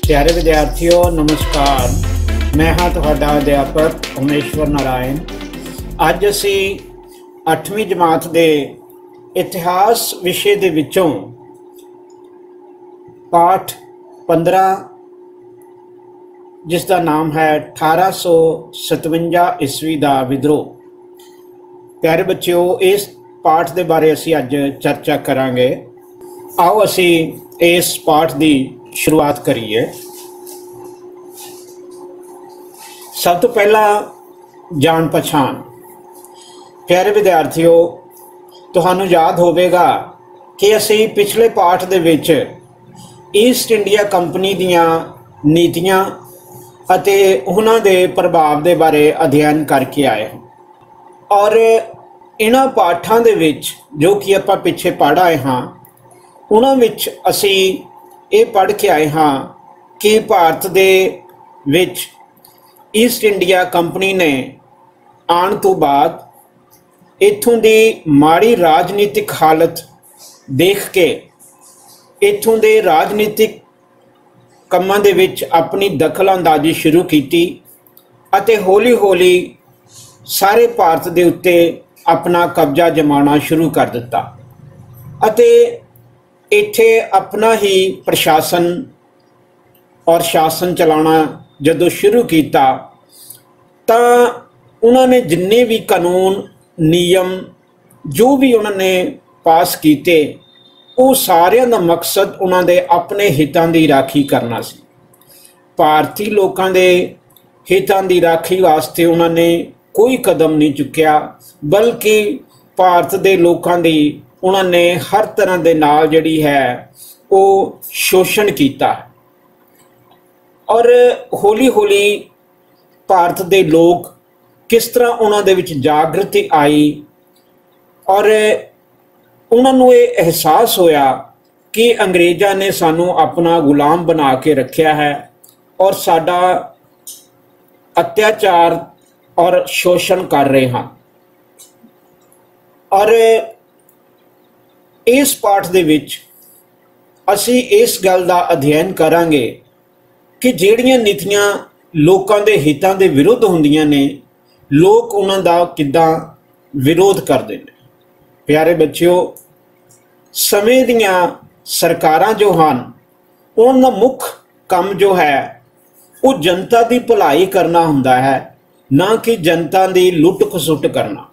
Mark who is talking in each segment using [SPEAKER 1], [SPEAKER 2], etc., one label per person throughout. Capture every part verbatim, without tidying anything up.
[SPEAKER 1] प्यारे विद्यार्थियों नमस्कार, मैं हाँ तुहाडा अध्यापक उमेश्वर नारायण। अज असी अठवीं जमात के इतिहास विषय दे विचों पाठ पंद्रह जिसका नाम है अठारह सौ सतवंजा ईस्वी का विद्रोह। प्यारे बच्चों, इस पाठ के बारे असी अज चर्चा करांगे। आओ असी इस पाठ की शुरुआत करिए। सब तो पहला जान पछाण। प्यारे विद्यार्थियों, तुहानू याद होवेगा कि असी पिछले पाठ दे विच ईस्ट इंडिया कंपनी दियां नीतियां अते उन्हां दे प्रभाव दे बारे अध्ययन करके आए और इन्हां पाठां दे विच जो कि आपां पिछे पढ़ आए हाँ उन्हां विच असी ये पढ़ के आए हाँ कि भारत दे विच ईस्ट इंडिया कंपनी ने आने तो बाद इत्थों की माड़ी राजनीतिक हालत देख के इत्थों के राजनीतिक कामां दे विच अपनी दखल अंदाजी शुरू की अते हौली हौली सारे भारत के उत्ते अपना कब्जा जमाना शुरू कर दिता अते इत्थे अपना ही प्रशासन और शासन चलाना जदों शुरू किया तो उन्होंने जिन्ने भी कानून नियम जो भी उन्होंने पास किए वो सारिਆਂ ਦਾ मकसद उन्होंने अपने हितों की राखी करना सी। भारती लोगों के हितों की राखी वास्ते उन्होंने कोई कदम नहीं चुकया, बल्कि भारत के लोगों की उन्होंने हर तरह के नाल जिहड़ी है वो शोषण किया और हौली हौली भारत के लोग किस तरह उन्होंने विच जागृति आई और उन्होंने ये एहसास होया कि अंग्रेज़ों ने सानू अपना गुलाम बना के रखा है और साडा अत्याचार और शोषण कर रहे हैं। और इस पाठ दे विच असी इस गल का अध्ययन करांगे कि जिहड़ियां नीतियां लोकां दे हितां दे विरुद्ध हुंदियां ने लोग उन्हां दा किद्दां विरोध करदे ने। प्यारे बच्चों, समय दियां सरकारां जो हन उन्हां दा मुख काम जो है वो जनता की भलाई करना हुंदा है, ना कि जनता की लुट खसुट करना।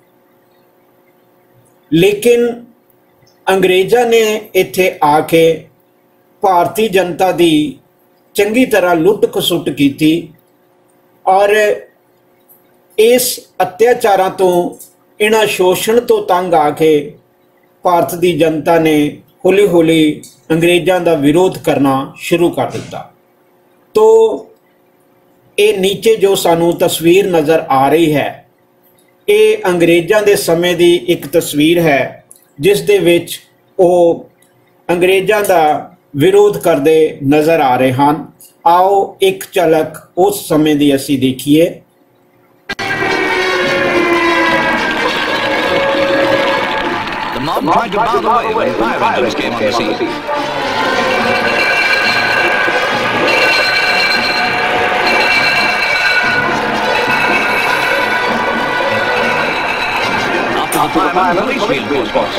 [SPEAKER 1] लेकिन अंग्रेज़ों ने इत्थे आके भारतीय जनता की चंगी तरह लुट खसुट की और इस अत्याचारों तो इन्हां शोषण तो तंग आके भारत की जनता ने हौली हौली अंग्रेज़ों का विरोध करना शुरू कर दिता। तो ये नीचे जो सानू तस्वीर नज़र आ रही है ये अंग्रेज़ों के समय की एक तस्वीर है जिस दे विच वो अंग्रेज़ों का विरोध करते नज़र आ रहे हैं। आओ एक झलक उस समय की असी देखिए।
[SPEAKER 2] The mob tried to bar the way when fire engines came on the scene. After the firemen, police reinforcements.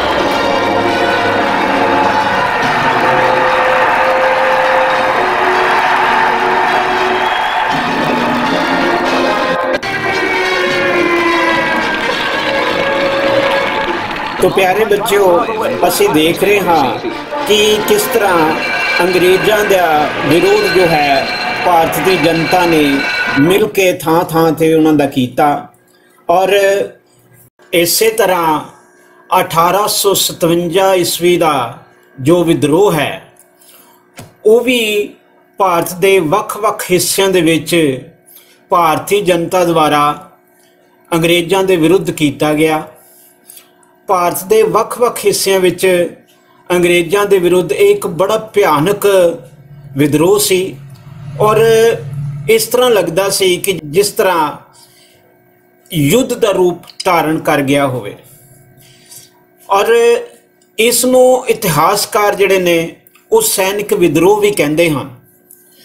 [SPEAKER 1] तो प्यारे बच्चों, असी देख रहे हाँ कि किस तरह अंग्रेज़ों का विरोध जो है भारत की जनता ने मिल के थां थां ते उन्हों का किया और इस तरह अठारह सौ सतवंजा ईस्वी का जो विद्रोह है वो भी भारत के वख-वख हिस्सों दे विच भारतीय जनता द्वारा अंग्रेज़ों के विरुद्ध किया गया। भारत के वख-वख हिस्सों विच अंग्रेज़ों के विरुद्ध एक बड़ा भयानक विद्रोह सी और इस तरह लगता सी कि जिस तरह युद्ध का रूप धारण कर गया होवे और इसनों इतिहासकार जिहड़े ने वो सैनिक विद्रोह भी कहते हैं।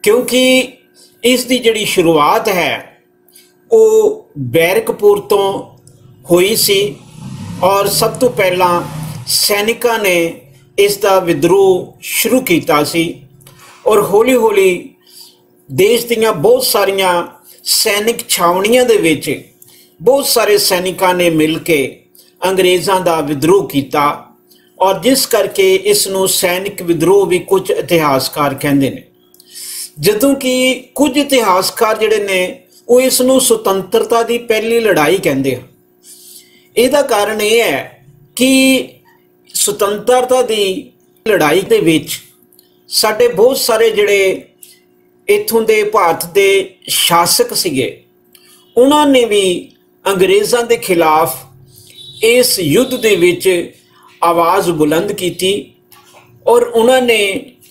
[SPEAKER 1] क्योंकि इस दी जिहड़ी शुरुआत है वो बैरकपुर तो हुई सी और सब तो पहला सैनिकां ने इसका विद्रोह शुरू किया सी और हौली हौली देश दीयां बहुत सारिया सैनिक छावनियां दे विच बहुत सारे सैनिकां ने मिल के अंग्रेज़ां दा विद्रोह किया और जिस करके इसनूं सैनिक विद्रोह भी कुछ इतिहासकार कहंदे ने। जदों कि कुछ इतिहासकार जिहड़े ने वो इसनूं सुतंत्रता की पहली लड़ाई कहंदे आ। इहदा कारण यह है कि सुतंत्रता की लड़ाई के विच साडे बहुत सारे जिहड़े इत्थों दे भारत दे शासक सीगे उन्होंने भी अंग्रेज़ां दे खिलाफ इस युद्ध दे विच आवाज़ बुलंद की और उन्होंने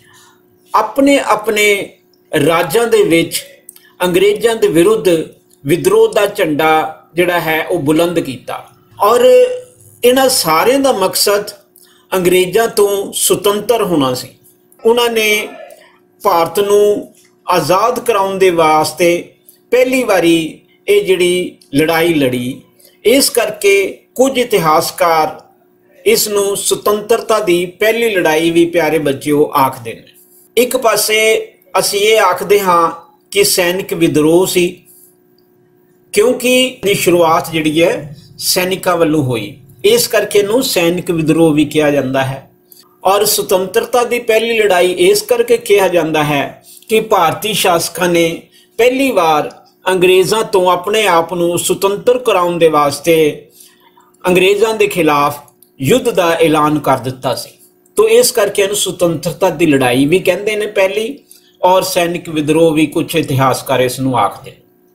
[SPEAKER 1] अपने अपने राज्यां दे विच अंग्रेज़ां दे विरुद्ध विद्रोह का झंडा जिहड़ा है वो बुलंद किया और इन्हां सारिਆਂ ਦਾ मकसद अंग्रेज़ां तो सुतंत्र होना सी। उन्होंने भारत नूं आज़ाद कराउण दे वास्ते पहली बारी ये जिहड़ी लड़ाई लड़ी। इस करके कुछ इतिहासकार इसनूं सुतंत्रता की पहली लड़ाई भी प्यारे बच्चों आखदे ने। एक पासे असीं ये आखदे हाँ कि सैनिक विद्रोह सी क्योंकि शुरुआत जिहड़ी है सैनिकां वल्लों हुई, इस करके नूं सैनिक विद्रोह भी कहा जाता है। और सुतंत्रता की पहली लड़ाई इस करके कहा जाता है कि भारतीय शासकों ने पहली बार अंग्रेज़ों तो अपने आप को सुतंत्र कराउण दे वास्ते अंग्रेज़ों के खिलाफ युद्ध का ऐलान कर दिता सी। तो इस करके इन्हूं सुतंत्रता की लड़ाई भी कहते हैं पहली और सैनिक विद्रोह भी कुछ इतिहासकार इसनूं आखदे।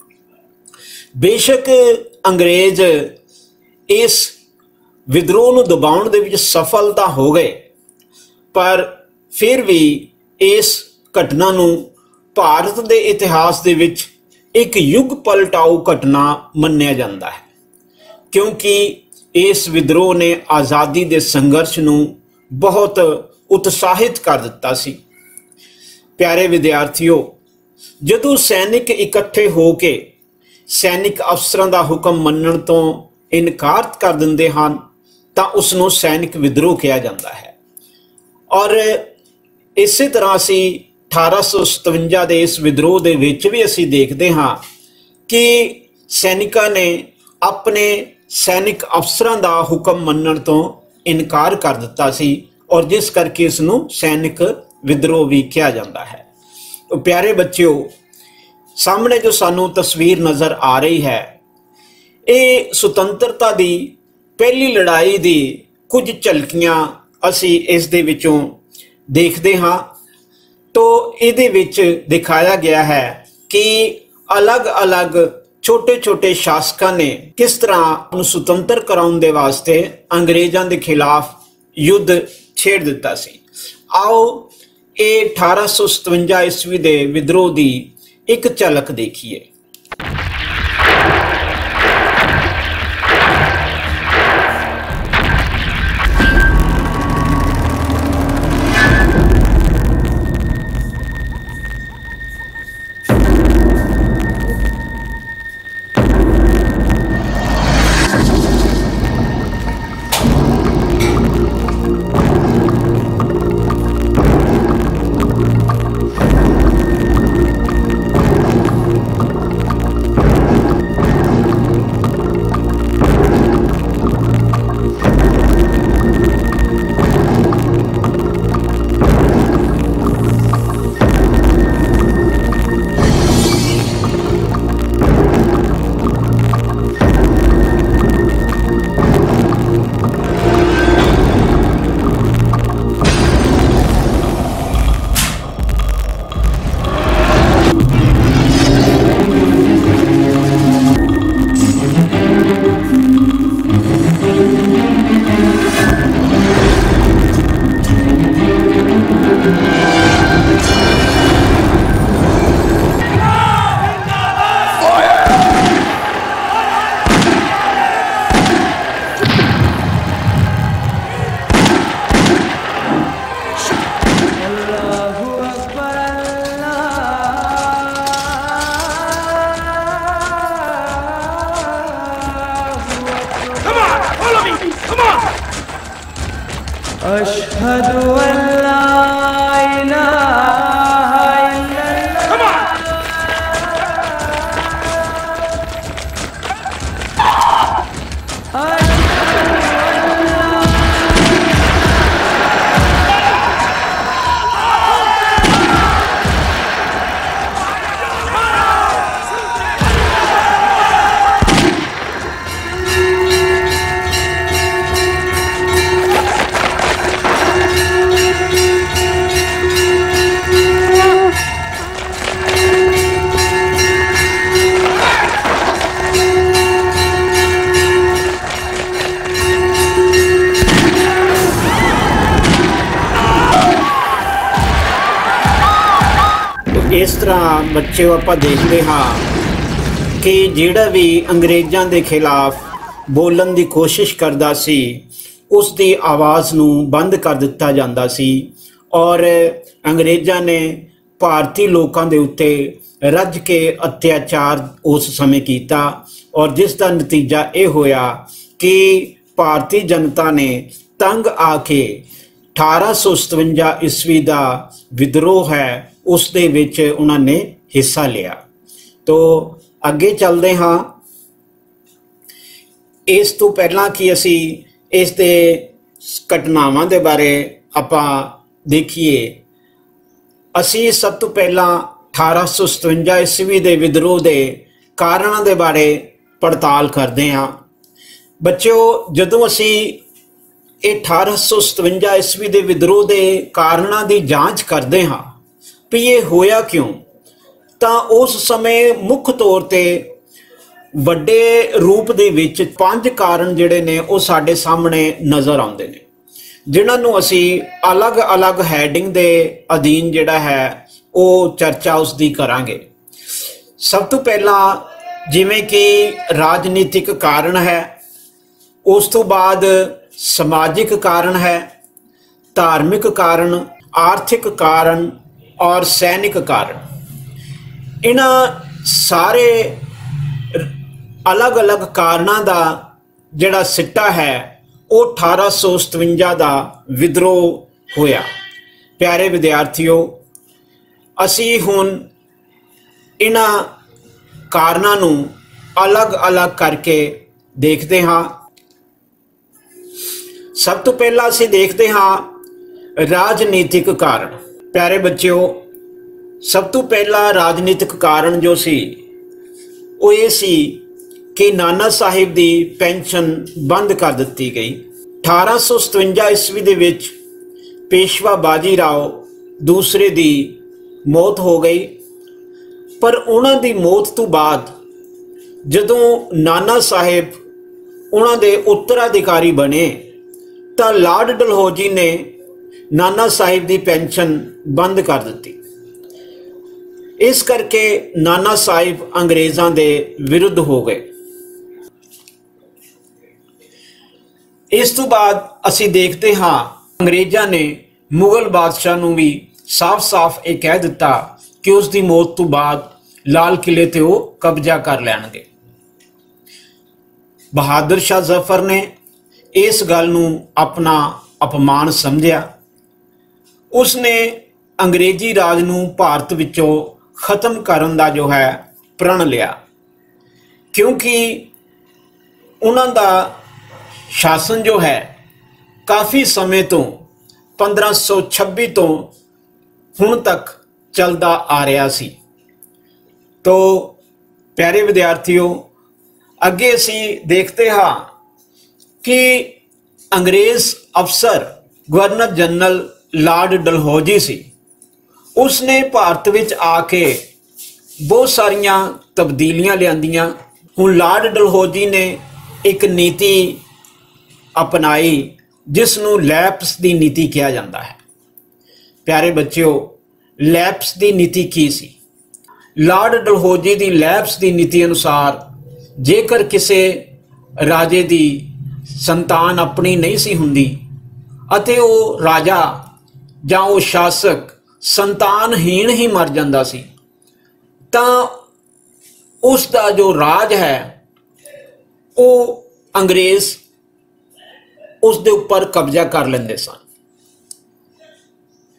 [SPEAKER 1] बेशक अंग्रेज इस विद्रोह नूं दबाउण दे विच सफलता हो गए पर फिर भी इस घटना नूं भारत के इतिहास दे विच एक युग पलटाऊ घटना मन्निया जाता है क्योंकि इस विद्रोह ने आज़ादी के संघर्ष नूं बहुत उत्साहित कर दिता सी। प्यारे विद्यार्थियों, जदों सैनिक इकट्ठे हो के सैनिक अफसरां दा हुक्म मनण तो इनकार कर दिंदे हन तां उसनूं सैनिक विद्रोह कहा जाता है। और इसी तरह असी अठारह सौ सतवंजा के इस विद्रोह के विच भी असी देखते हाँ कि सैनिकां ने अपने सैनिक अफसरां दा हुक्म मनण तो इनकार कर दिता सी और जिस करके इसनूं सैनिक विद्रोह भी कहा जाता है। तो प्यारे बच्चों, सामने जो सानू तस्वीर नज़र आ रही है ये सुतंत्रता की पहली लड़ाई की कुछ झलकियां असी इस दे विचों देखते हाँ। तो इहदे विच दिखाया गया है कि अलग अलग छोटे छोटे शासकों ने किस तरह सुतंत्र कराउण दे वास्ते अंग्रेज़ों के खिलाफ युद्ध छेड़ दिता सी। आओ ये अठारह सौ सतवंजा ईस्वी के विद्रोह की एक झलक देखिए।
[SPEAKER 3] अशहदु अल्ला इलाहा इल्लल्लाह। Come on!
[SPEAKER 1] इस तरह बच्चे ਆਪਾਂ देखते हाँ कि ਜਿਹੜਾ भी अंग्रेज़ों के खिलाफ बोलन की कोशिश करता सी उसकी आवाज़ नूं बंद कर दिता जाता सी और अंग्रेज़ों ने भारतीय लोगों के उत्ते रज के अत्याचार उस समय किया और जिसका नतीजा ये होया कि भारतीय जनता ने तंग आके अठारह सौ सतवंजा ईस्वी का विद्रोह है उस दे विच उन्होंने हिस्सा लिया। तो अगे चलते हाँ। इस तो पहला कि असी इस दे घटनावां दे बारे आपां देखिए। असी सब तो पहला अठारह सौ सतवंजा ईस्वी के विद्रोह के कारणों के बारे पड़ताल करते हाँ। बच्चों जदों असी अठारह सौ सतवंजा ईस्वी के विद्रोह के कारणों की जांच करते हाँ भी ये होया क्यों, तो उस समय मुख तौर ते वड्डे रूप दे विच पांच कारण जिहड़े ने वो साडे सामने नज़र आउंदे ने जिन्हां असी अलग अलग हैडिंग दे अधीन जिहड़ा है वो चर्चा उसकी करांगे। सब तो पहला जिवें कि राजनीतिक कारण है, उस तो बाद समाजिक कारण है, धार्मिक कारण, आर्थिक कारण और सैनिक कारण। इन्हां सारे अलग अलग कारणों का जिहड़ा सिट्टा है वो अठारह सौ सतवंजा का विद्रोह होया। प्यारे विद्यार्थियों, असी हुण इन्हां कारणों नूं अलग अलग करके देखते हाँ। सब तो पहला असी देखते हाँ राजनीतिक कारण। प्यारे बच्चों, सब तो पहला राजनीतिक कारण जो सी वो ये सी कि नाना साहिब की पेंशन बंद कर दी गई। अठारह सौ सतवंजा ईस्वी दे विच पेशवा बाजी राव दूसरे की मौत हो गई, पर उन्हां दी मौत तो बाद जदों नाना साहिब उन्हां दे उत्तराधिकारी बने तो लॉर्ड डलहौजी ने नाना साहिब की पेंशन बंद कर दी। इस करके नाना साहिब अंग्रेज़ों के विरुद्ध हो गए। इस तो बाद असी देखते हाँ अंग्रेज़ों ने मुगल बादशाह नूं भी साफ साफ ये कह दिता कि उसकी मौत तो बाद लाल किले ते वो कब्जा कर लैणगे। बहादुर शाह जफर ने इस गल नूं अपना अपमान समझिया। उसने अंग्रेजी राज नूं भारत विचों खत्म करन दा जो है प्रण लिया, क्योंकि उन्हां दा शासन जो है काफ़ी समय तो पंद्रह सौ छब्बी तो हुण तक चलता आ रहा सी। तो प्यारे विद्यार्थियों, अगे असी देखते हाँ कि अंग्रेज़ अफसर गवर्नर जनरल लॉर्ड डलहौजी सी, उसने भारत विच आके बहुत सारिया तब्दीलियां लियांदियां। हुण लॉर्ड डलहौजी ने एक नीति अपनाई जिसनों लैप्स की नीति कहा जाता है। प्यारे बच्चों, लैप्स की नीति की सी? लॉर्ड डलहौजी की लैप्स की नीति अनुसार जेकर किसी राजे की संतान अपनी नहीं सी हुंदी अते वो राजा जां वो शासक संतानहीन ही मर जाता सी, तां उसका जो राज है वो अंग्रेज़ उस दे उपर कब्जा कर लेंदे सन।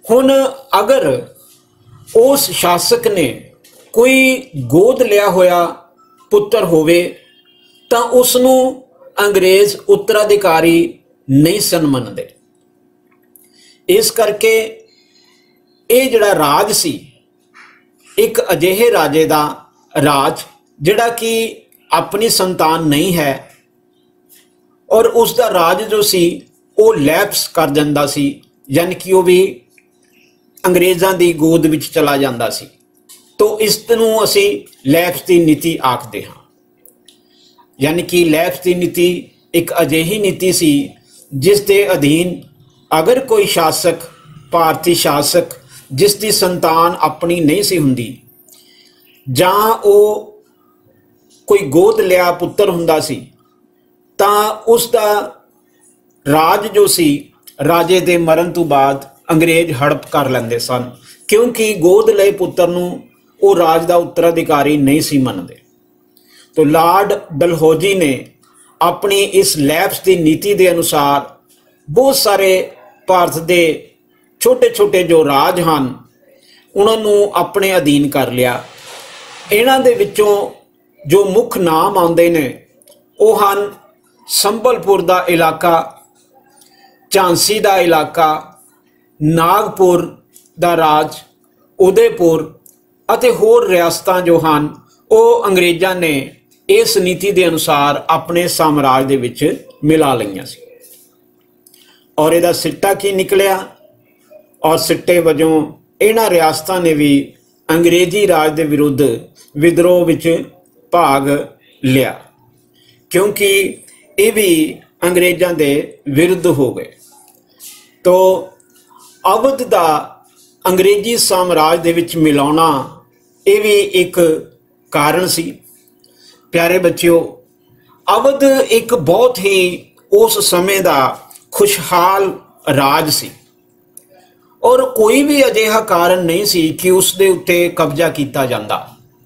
[SPEAKER 1] हुण अगर उस शासक ने कोई गोद लिया होया पुत्र होवे तां उसनूं अंग्रेज़ उत्तराधिकारी नहीं सन मनदे। इस करके ये जिहड़ा राज सी एक अजिहे राजे दा राज जिहड़ा कि अपनी संतान नहीं है और उसका राज जो सी वो लैप्स कर जांदा सी, यानी कि वो भी अंग्रेज़ां दी गोद विच चला जांदा सी। तो इस नूं असीं लैप्स की नीति आखदे हां। यानी कि लैप्स की नीति एक अजिही नीति सी जिस दे अधीन अगर कोई शासक, भारतीय शासक जिसकी संतान अपनी नहीं सी हुंदी जां वो कोई गोद लिया पुत्र हुंदा सी तां उसका राज जो सी राजे दे मरण तो बाद अंग्रेज हड़प कर लैंदे सन, क्योंकि गोद लए पुत्र नूं वो राज का उत्तराधिकारी नहीं सी मनदे। तो लॉर्ड डलहौजी ने अपनी इस लैप्स की नीति के अनुसार बहुत सारे भारत के छोटे छोटे जो राज हैं उन्होंने अपने अधीन कर लिया। इन्हां दे विचों जो मुख नाम आउंदे ने वो हैं संबलपुर का इलाका, झांसी का इलाका, नागपुर का राज, उदयपुर अते होर रियासतां जो हैं वो अंग्रेज़ां ने इस नीति के अनुसार अपने साम्राज दे विच मिला लईआं सी। और इहदा सिट्टा की निकलिया और सिट्टे वजों इन्हां रियासतां ने भी अंग्रेजी राज के विरुद्ध विद्रोह विच भाग लिया, क्योंकि ये भी अंग्रेज़ां दे विरुद्ध हो गए। तो अवध का अंग्रेजी साम्राज दे विच मिलाउणा ये भी एक कारण सी। प्यारे बच्चों, अवध एक बहुत ही उस समय का खुशहाल राज सी और कोई भी अजिहा कारण नहीं सी कि उस दे उत्ते कब्जा किया जाता।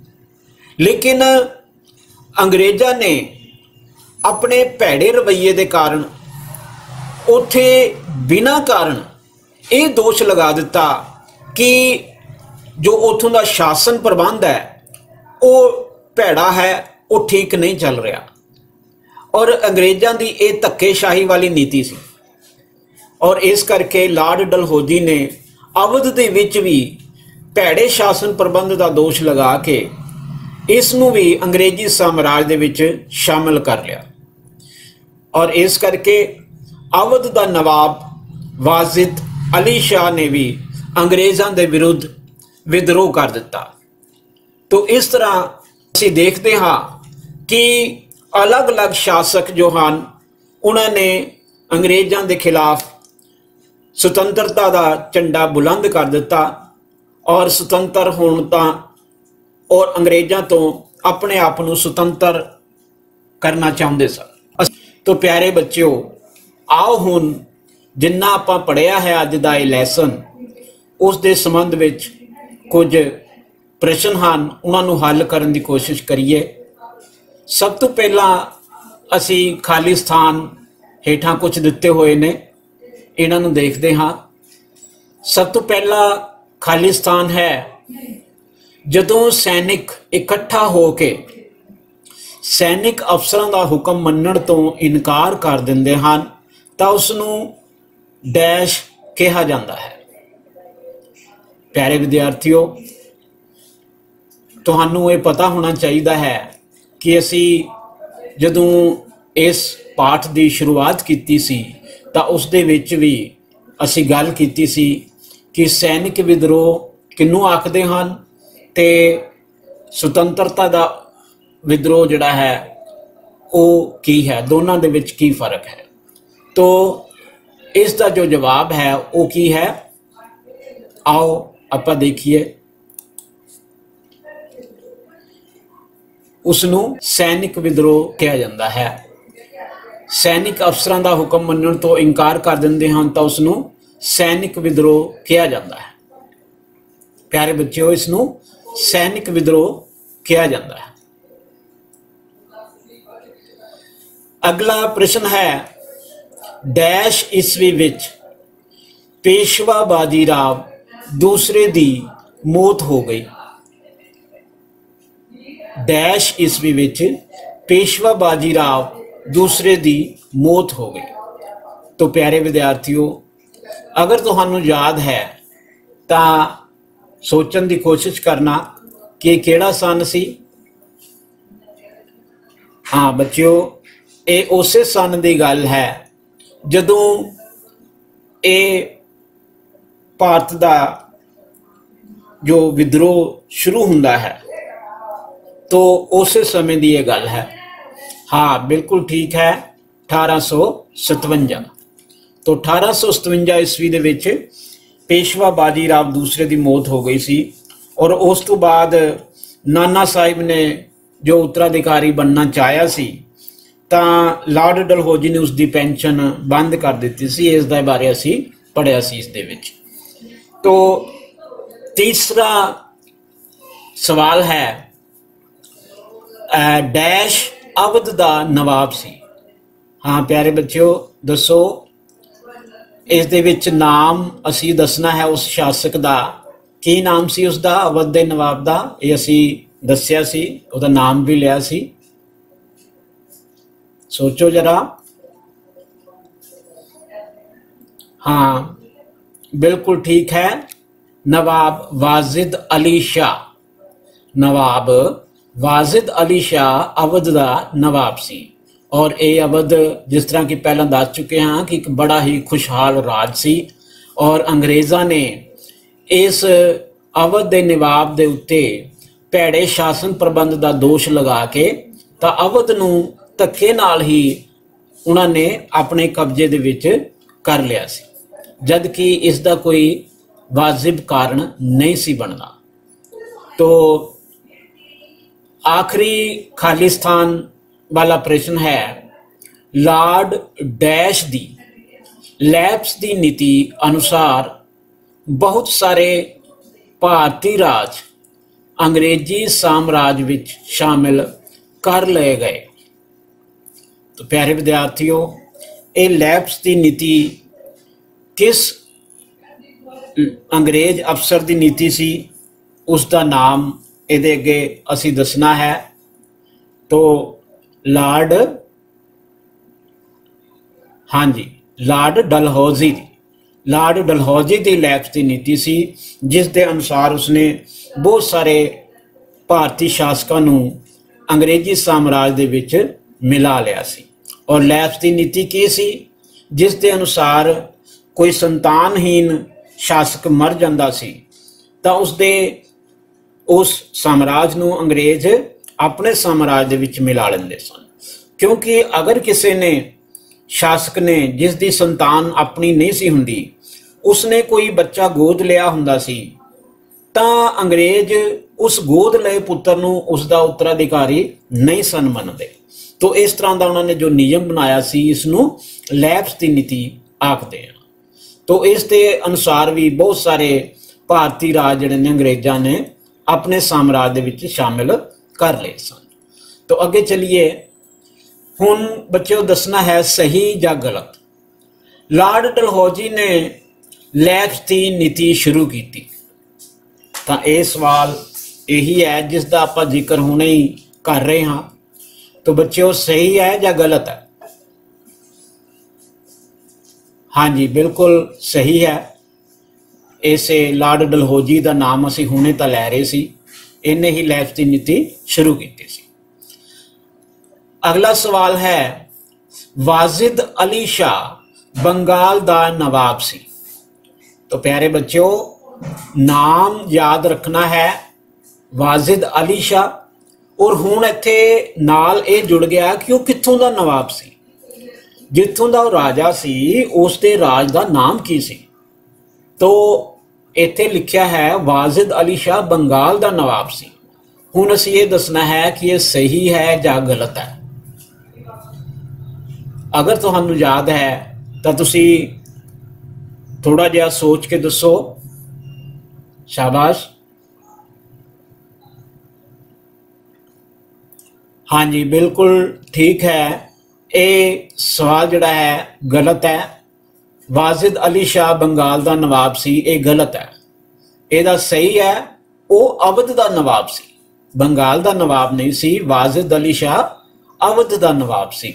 [SPEAKER 1] लेकिन अंग्रेज़ां ने अपने भैड़े रवैये के कारण उत्थे बिना कारण ये दोष लगा दिता कि जो उत्थों का शासन प्रबंध है वो भैड़ा है, वो ठीक नहीं चल रहा। और अंग्रेज़ों की ये धक्केशाही वाली नीति सी और इस करके लॉर्ड डलहौजी ने अवध दे विच भी भैड़े शासन प्रबंध का दोष लगा के इसनूं भी अंग्रेजी साम्राज दे विच शामिल कर लिया। और इस करके अवध का नवाब वाजिद अली शाह ने भी अंग्रेज़ों के विरुद्ध विद्रोह कर दिता। तो इस तरह असीं देखते हाँ कि अलग अलग शासक जो हैं उन्होंने अंग्रेज़ों के खिलाफ सुतंत्रता का झंडा बुलंद कर दिता और सुतंत्र होण तां और अंग्रेज़ों तो अपने आप को सुतंत्र करना चाहते सन। तो प्यारे बच्चों, आओ हुण जिन्ना आपां पढ़िया है अज दा लैसन उस दे संबंध विच कुछ प्रश्न हैं उन्होंने हल करने की कोशिश करिए। सब तो पहला असी खाली स्थान हेठां कुछ दिते हुए ने, इन्हां नूं देखते हाँ। सब तो पहला खाली स्थान है जदों सैनिक इकट्ठा होके सैनिक अफसरां दा हुक्म मनण तो इनकार कर दिंदे हैं तां उसनूं डैश कहा जाता है। प्यारे विद्यार्थियों, तुहानूं ये पता होना चाहिए है कि असी जदों इस पाठ की शुरुआत की सी तां उस दे विच भी असी गल कीती सी कि सैनिक विद्रोह किनूं आखदे हन ते सुतंत्रता का विद्रोह जिहड़ा है वो की है, दोनों दे विच की फर्क है। तो इसका जो जवाब है वो की है, आओ आपां देखिए। उसनूं सैनिक विद्रोह कहा जाता है। सैनिक अफसरां दा हुक्म मनण तो इनकार कर दिंदे हन तां उसनूं सैनिक विद्रोह कहा जाता है। प्यारे बच्चों, इसनूं सैनिक विद्रोह कहा जाता है। अगला प्रश्न है, डैश ईस्वी विच पेशवा बाजीराव दूसरे दी मौत हो गई। डैश ईस्वी विच पेशवा बाजीराव दूसरे दी मौत हो गई। तो प्यारे विद्यार्थियों, अगर तुहानू याद है तो सोचण की कोशिश करना कि किहड़ा सन सी। हाँ बच्चों, ये उस सन की गल है जदों ये भारत का जो विद्रोह शुरू हुंदा है, तो उस समय की यह गल है। हाँ बिल्कुल ठीक है, अठारह सौ सतवंजा। तो अठारह सौ सतवंजा ईस्वी दे विच पेशवा बाजीराव दूसरे की मौत हो गई सी और उस तो बाद नाना साहिब ने जो उत्तराधिकारी बनना चाहया सी तां लॉर्ड डलहौजी ने उसकी पेंशन बंद कर दी सी। इस दे बारे असी पढ़िया सी इस दे विच। तो तीसरा सवाल है, डैश अवध दा नवाब सी। हाँ प्यारे बच्चों दसो, इस दे विच नाम असी दसना है उस शासक दा। की नाम सी उसका अवध दे नवाब दा? ये असी दस्या सी, उसका नाम भी लिया सी। सोचो जरा। हाँ बिल्कुल ठीक है, नवाब वाजिद अली शाह। नवाब वाजिद अली शाह अवध का नवाब सी। और ये अवध जिस तरह कि पहला दस चुके हैं कि एक बड़ा ही खुशहाल राज सी और अंग्रेज़ों ने इस अवध के नवाब के उत्ते भैड़े शासन प्रबंध का दोष लगा के तो अवध नूं धक्के नाल ही उन्होंने अपने कब्जे दे विच कर लिया सी, जबकि इसका कोई वाजिब कारण नहीं सी बनना। तो आखिरी खालिस्तान वाला प्रश्न है, लॉर्ड डैश दी लैप्स की नीति अनुसार बहुत सारे भारतीय राज अंग्रेजी साम्राज्य विच शामिल कर लए गए। तो प्यारे विद्यार्थियों, ये लैप्स की नीति किस अंग्रेज अफसर की नीति सी, उसका नाम इहदे अगे असी दसना है। तो लॉर्ड, हाँ जी, लॉर्ड डलहौजी लॉर्ड डलहौजी की लैप्स की नीति सी, जिस दे अनुसार उसने बहुत सारे भारतीय शासकों नूं अंग्रेजी साम्राज्य दे विच मिला लिया सी। और लैप्स की नीति की सी? जिस दे अनुसार कोई संतानहीन शासक मर जाता सी तो उसदे उस साम्राज्य नूं अंग्रेज अपने साम्राज्य दे विच मिला लेंदे सन। क्योंकि अगर किसी ने शासक ने जिसकी संतान अपनी नहीं सी हुंदी, उसने कोई बच्चा गोद लिया हुंदा सी तां अंग्रेज उस गोद लए पुत्र नूं उसका उत्तराधिकारी नहीं सन मनदे। तो इस तरह का उन्होंने जो नियम बनाया सी, इसनूं लैप्स की नीति आखदे हैं। तो इस दे अनुसार भी बहुत सारे भारतीय राज जिहड़े ने अंग्रेज़ां ने अपने साम्राज्य विच शामिल कर लए सन। तो अगे चलिए, हुण बच्चों दसना है सही या गलत। लॉर्ड डलहौजी ने लैप्स की नीति शुरू की, तो ये सवाल यही है जिसका आप जिक्र हुणे ही कर रहे हाँ। तो बच्चों सही है या गलत है? हाँ जी बिल्कुल सही है। इसे लॉर्ड डलहौजी का नाम असी हुणे तो लै रहे सी, इन्हें ही लैप्स की नीति शुरू की सी। अगला सवाल है, वाजिद अली शाह बंगाल दा नवाब सी। तो प्यारे बच्चों, नाम याद रखना है वाजिद अली शाह, और हुण इत्थे नाल ये जुड़ गया कि वह कित्थों दा नवाब सी, जित्थों दा राजा सी उसके राज का नाम की सी। तो इत्थे लिखा है वाजिद अली शाह बंगाल दा नवाब सी। हुण असीं ये दसना है कि ये सही है या गलत है। अगर तुहानू याद है तो तुसी थोड़ा जिहा सोच के दसो। शाबाश। हाँ जी बिल्कुल ठीक है, ये सवाल जिहड़ा है गलत है। वाजिद अली शाह बंगाल का नवाब सी, ये गलत है। ਇਹਦਾ सही है वो अवध का नवाब सी, बंगाल का नवाब नहीं सी। वाजिद अली शाह अवध का नवाब सी।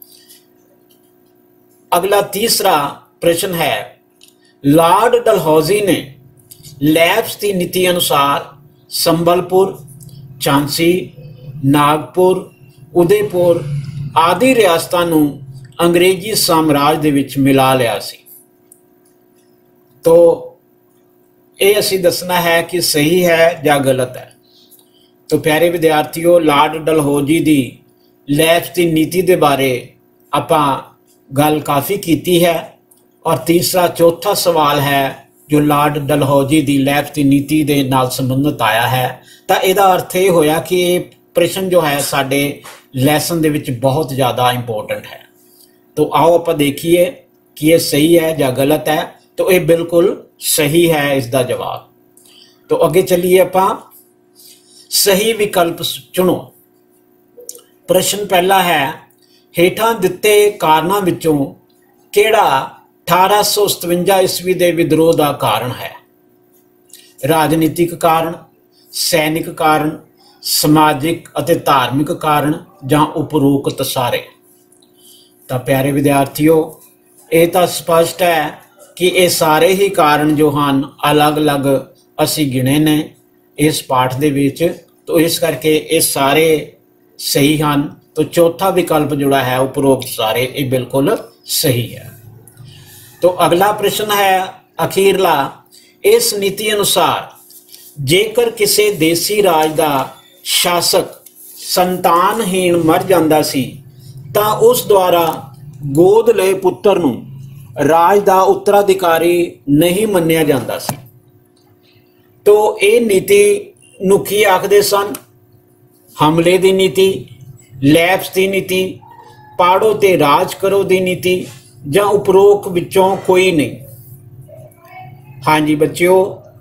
[SPEAKER 1] अगला तीसरा प्रश्न है, लॉर्ड डलहौजी ने लैब्स की नीति अनुसार संबलपुर, झांसी, नागपुर, उदयपुर आदि रियासतां नूं अंग्रेजी साम्राज दे विच मिला लिया सी। तो ये असी दसना है कि सही है या गलत है। तो प्यारे विद्यार्थियों, लॉर्ड डलहौजी दी लैब्स की नीति के बारे आपां गल काफ़ी कीती है। और तीसरा चौथा सवाल है जो लॉर्ड डलहौजी की लैब्स की नीति के नाल संबंधित आया है, तो इसका अर्थ ये होया कि ये प्रश्न जो है साडे लैसन दे विच बहुत ज़्यादा इंपोर्टेंट है। तो आओ आप देखिए कि ये सही है या गलत है। तो ये बिल्कुल सही है इसका जवाब। तो अगे चलिए आप सही विकल्प चुनो। प्रश्न पहला है, हेठां दिते कारणों विचों किहड़ा अठारह सौ सतवंजा ईस्वी के विद्रोह का कारण है? राजनीतिक कारण, सैनिक कारण, समाजिक अते धार्मिक कारण जां उपरोक्त सारे? तो प्यारे विद्यार्थियों, ये तो स्पष्ट है कि ये सारे ही कारण जो हैं अलग अलग असी गिने ने इस पाठ दे विच। तो इस करके ये सारे सही हैं। तो चौथा विकल्प जोड़ा है उपरोक्त सारे, ये बिल्कुल सही है। तो अगला प्रश्न है अखीरला, इस नीति अनुसार जेकर किसी देसी राज का शासक संतानहीन मर जाता सी तां उस द्वारा गोद लए पुत्र नूं राज का उत्तराधिकारी नहीं मन्निया जाता सी। तो ये नीति नूं की आखदे सन? हमले की नीति, लैब्स की नीति, पाड़ो ते राज करो की नीति, जां उपरोक्त विचों कोई नहीं? हाँ जी बच्चों,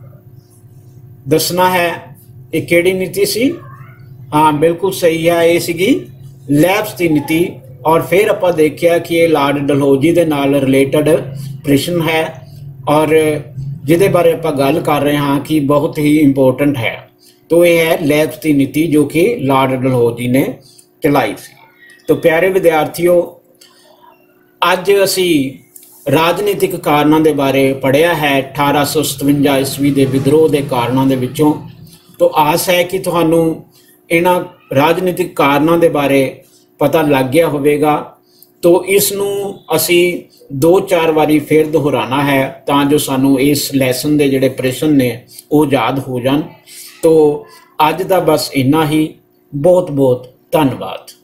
[SPEAKER 1] दसना है ये किहड़ी नीति सी? हाँ बिल्कुल सही है, ये सीगी लैब्स की नीति। और फिर आप देखिया कि ये लॉर्ड डलहौजी के नाल रिलेटेड प्रश्न है और जिहदे बारे आप गल कर रहे हैं कि बहुत ही इंपोर्टेंट है। तो ये है लैब्स की नीति जो कि लॉर्ड डलहौजी ने चलाई सी। तो प्यारे विद्यार्थियों, अज असी राजनीतिक कारणों के बारे पढ़िया है अठारह सौ सतवंजा ईस्वी के विद्रोह के कारणों के विचों। तो आस है कि तुहानू इन्हां राजनीतिक कारणों के बारे पता लग गया होवेगा। तो इसनू असी दो चार बारी फिर दोहराना है तां जो सानू इस लैसन के जिहड़े प्रश्न ने वो याद हो जान। तो अज दा बस इन्ना ही। बहुत बहुत धन्यवाद।